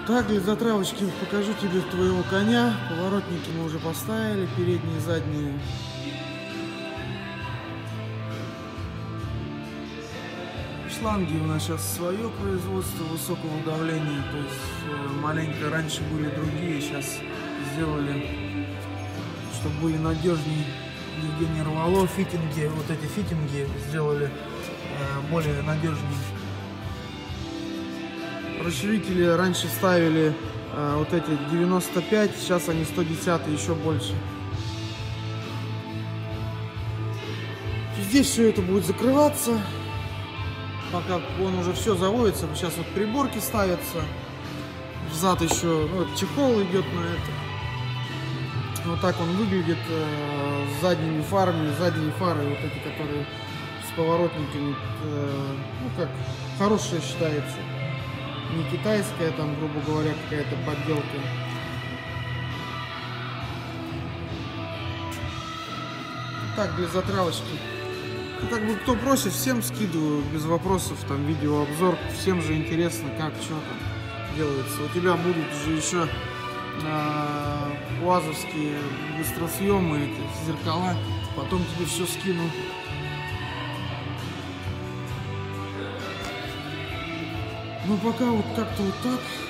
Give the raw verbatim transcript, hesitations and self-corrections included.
Так, для затравочки покажу тебе твоего коня. Поворотники мы уже поставили, передние и задние. Шланги у нас сейчас свое производство высокого давления, то есть маленько раньше были другие, сейчас сделали, чтобы были надежнее, нигде не рвало. Фитинги, вот эти фитинги сделали более надежнее. Расширители раньше ставили э, вот эти девяносто пять, сейчас они сто десять, еще больше. Здесь все это будет закрываться, пока он уже все заводится. Сейчас вот приборки ставятся, взад еще ну, вот чехол идет на это. Вот так он выглядит э, с задними фарами, задние фары вот эти, которые с поворотниками, э, ну как хорошая считается. Не китайская, там, грубо говоря, какая-то подделка. Так, для затравочки. Ну, как бы, кто просит, всем скидываю, без вопросов, там, видеообзор. Всем же интересно, как, что там делается. У тебя будут же еще э, уазовские быстросъемы, эти зеркала. Потом тебе все скину. Ну, пока вот как-то вот так.